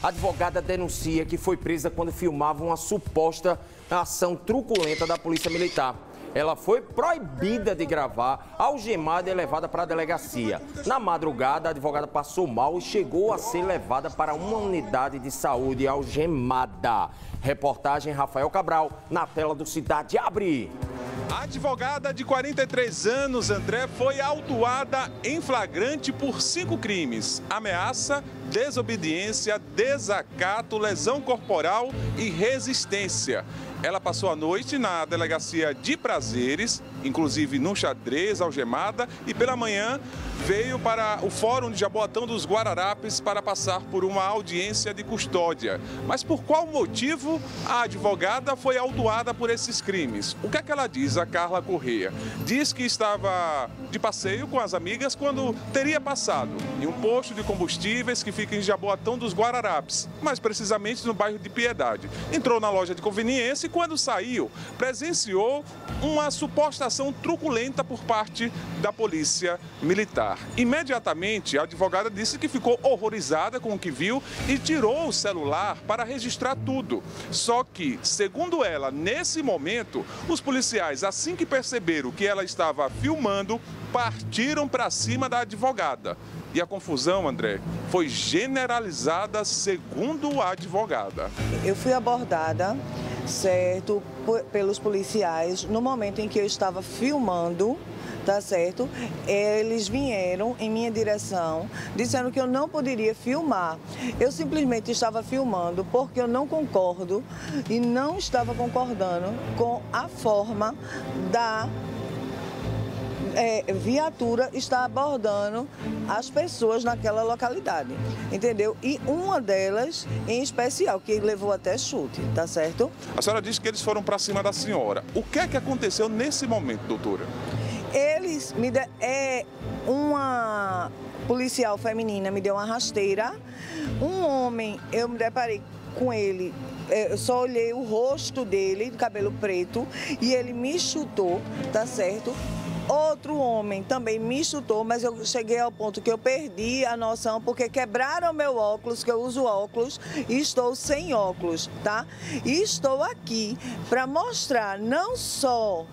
A advogada denuncia que foi presa quando filmava uma suposta ação truculenta da Polícia Militar. Ela foi proibida de gravar, algemada e levada para a delegacia. Na madrugada, a advogada passou mal e chegou a ser levada para uma unidade de saúde algemada. Reportagem Rafael Cabral, na tela do Cidade Abre. A advogada de 43 anos, André, foi autuada em flagrante por 5 crimes: ameaça, desobediência, desacato, lesão corporal e resistência. Ela passou a noite na delegacia de Prazeres, inclusive no xadrez, algemada, e pela manhã veio para o Fórum de Jaboatão dos Guararapes para passar por uma audiência de custódia. Mas por qual motivo a advogada foi autuada por esses crimes? O que é que ela diz, a Carla Correia? Diz que estava de passeio com as amigas quando teria passado em um posto de combustíveis que fica em Jaboatão dos Guararapes, mais precisamente no bairro de Piedade. Entrou na loja de conveniência e quando saiu, presenciou uma suposta ação truculenta por parte da Polícia Militar. Imediatamente, a advogada disse que ficou horrorizada com o que viu e tirou o celular para registrar tudo. Só que, segundo ela, nesse momento, os policiais, assim que perceberam que ela estava filmando, partiram para cima da advogada. E a confusão, André, foi generalizada, segundo a advogada. Eu fui abordada, certo, pelos policiais no momento em que eu estava filmando, tá certo? Eles vieram em minha direção, disseram que eu não poderia filmar. Eu simplesmente estava filmando porque eu não concordo e não estava concordando com a forma da viatura está abordando as pessoas naquela localidade, entendeu? E uma delas, em especial, que levou até chute, tá certo? A senhora disse que eles foram para cima da senhora. O que é que aconteceu nesse momento, doutora? Eles uma policial feminina me deu uma rasteira, um homem, eu me deparei com ele, eu só olhei o rosto dele, cabelo preto, e ele me chutou, tá certo? Outro homem também me chutou, mas eu cheguei ao ponto que eu perdi a noção, porque quebraram meu óculos, que eu uso óculos, e estou sem óculos, tá? E estou aqui para mostrar não só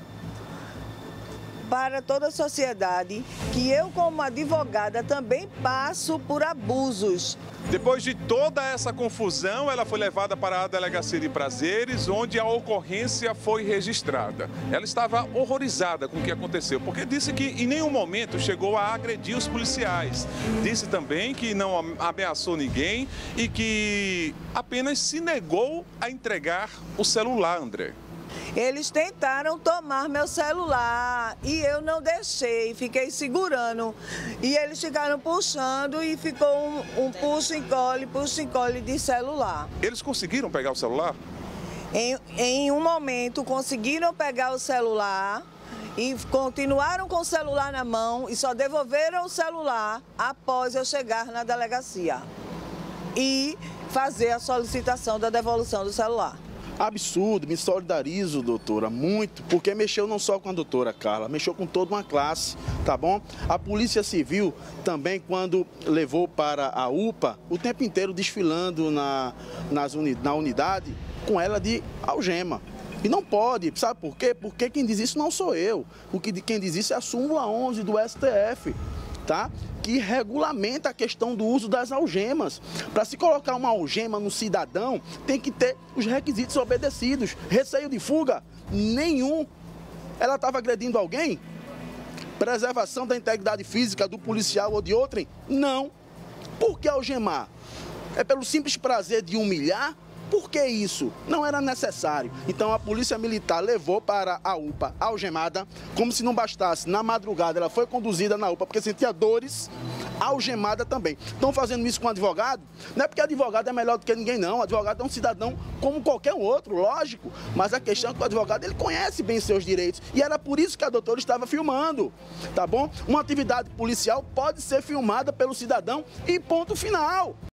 para toda a sociedade que eu, como advogada, também passo por abusos. Depois de toda essa confusão, ela foi levada para a delegacia de Prazeres, onde a ocorrência foi registrada. Ela estava horrorizada com o que aconteceu, porque disse que em nenhum momento chegou a agredir os policiais. Disse também que não ameaçou ninguém e que apenas se negou a entregar o celular, André. Eles tentaram tomar meu celular e eu não deixei, fiquei segurando. E eles ficaram puxando e ficou um puxa e encolhe de celular. Eles conseguiram pegar o celular? Em um momento conseguiram pegar o celular e continuaram com o celular na mão e só devolveram o celular após eu chegar na delegacia e fazer a solicitação da devolução do celular. Absurdo, me solidarizo, doutora, muito, porque mexeu não só com a doutora Carla, mexeu com toda uma classe, tá bom? A Polícia Civil também, quando levou para a UPA, o tempo inteiro desfilando na unidade com ela de algema. E não pode, sabe por quê? Porque quem diz isso não sou eu, quem diz isso é a súmula 11 do STF, tá? Que regulamenta a questão do uso das algemas. Para se colocar uma algema no cidadão, tem que ter os requisitos obedecidos. Receio de fuga? Nenhum. Ela estava agredindo alguém? Preservação da integridade física do policial ou de outrem? Não. Por que algemar? É pelo simples prazer de humilhar? Por que isso? Não era necessário. Então a Polícia Militar levou para a UPA algemada, como se não bastasse. Na madrugada ela foi conduzida na UPA porque sentia dores, algemada também. Estão fazendo isso com o advogado? Não é porque advogado é melhor do que ninguém, não. O advogado é um cidadão como qualquer outro, lógico. Mas a questão é que o advogado, ele conhece bem seus direitos. E era por isso que a doutora estava filmando, tá bom? Uma atividade policial pode ser filmada pelo cidadão e ponto final.